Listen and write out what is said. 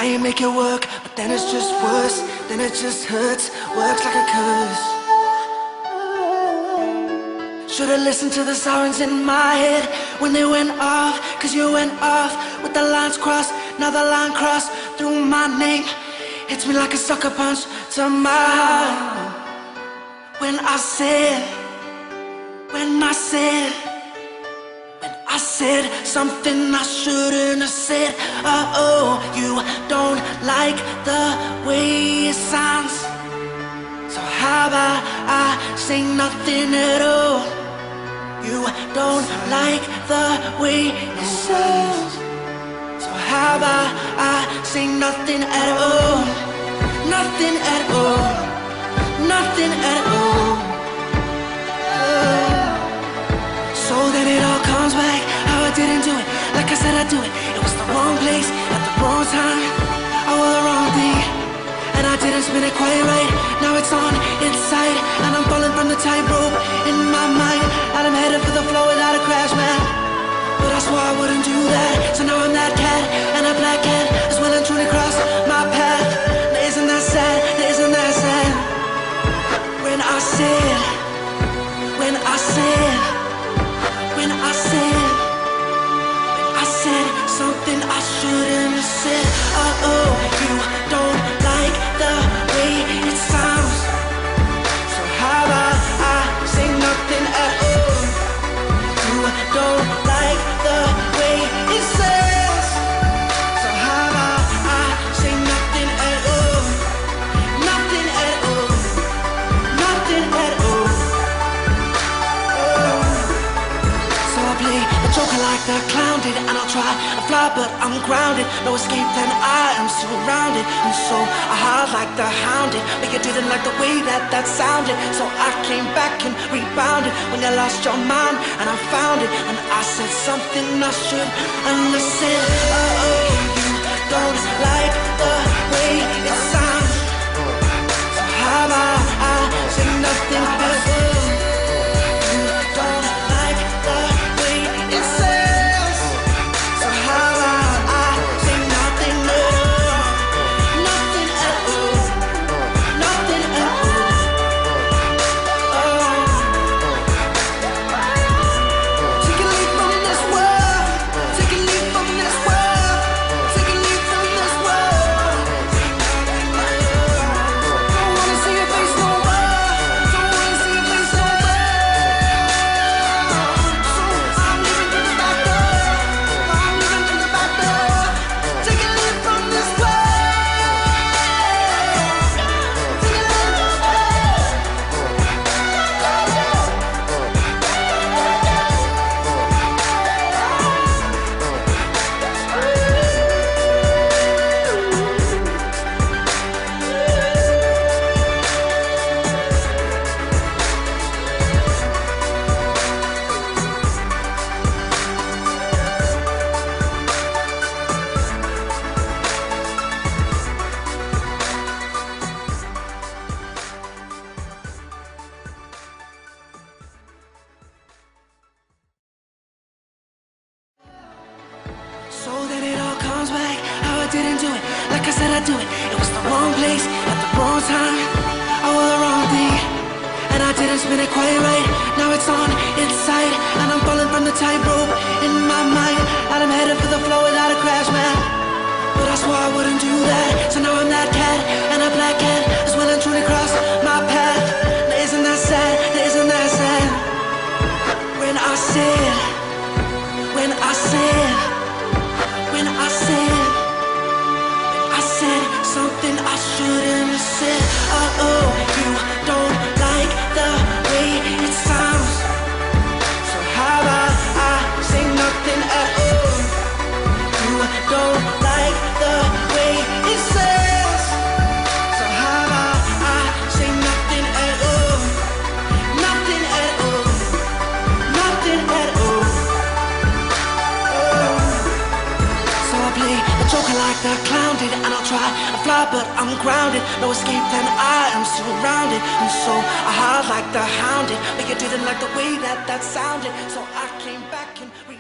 try and make it work, but then it's just worse. Then it just hurts, works like a curse. Should've listened to the sirens in my head when they went off, cause you went off with the lines crossed. Now the line crossed through my name, hits me like a sucker punch to my heart. When I said something I shouldn't have said. Oh, you don't like the way it sounds, so how about I say nothing at all? You don't like the way it sounds, so how about I say nothing at all? Nothing at all. Nothing at all. So then it all comes back, how I didn't do it like I said I'd do it. It was the wrong place at the wrong time, I wore the wrong thing, and I didn't spin it quite right. Now it's on inside, and I'm falling from the tightrope in my mind, and I'm headed for the floor without a crash, man. But I swore I wouldn't do that, so now I'm that cat, and a black cat is when I truly cross my path. Now isn't that sad? Isn't that sad? When I said something I shouldn't have said. Oh, you don't like the way it sounds, so how about I say nothing at all? You don't like the way it sounds, so how about I say nothing at all? Nothing at all. Nothing at all. So I play the joker like the clown did, and I'll try to fly, but I'm grounded. No escape, then I am surrounded. And so I hide like the hounded, but you didn't like the way that sounded, so I came back and rebounded when you lost your mind, and I found it, and I said something I should understand. Oh, you don't like the way it sounds, so how about I say nothing at all? You don't like the way it sounds, so how about I say nothing at all? Nothing at all. Nothing at all. Oh. Take a leap from this world. Take a leap from this world. Take a leap from this world. Don't wanna see your face no more. Don't wanna see your face no more. So I'm leaving through the back door. I'm leaving through the back door. Take a leap from this world. Take a leap from this world. So then it all comes back, how I didn't do it like I said I'd do it. It was the wrong place at the wrong time, I wore the wrong thing, and I didn't spin it quite right. Now it's on inside, and I'm falling from the tightrope in my mind, and I'm headed for the floor without a crash, man. But I swore I wouldn't do that, so now I'm that cat, and a black cat is when I truly cross my path. Now isn't that sad? Isn't that sad? When I said something I shouldn't have said. Oh, you don't like the way it sounds, so how about I say nothing at all? You don't like the way it sounds, so how about I say nothing at all? Nothing at all. Nothing at all. Oh. So I play the joker like the clown did, and I'll try to fly, but I'm grounded. No escape, then I am surrounded. And so I hide like the hounded, but you didn't like the way that sounded, so I came back and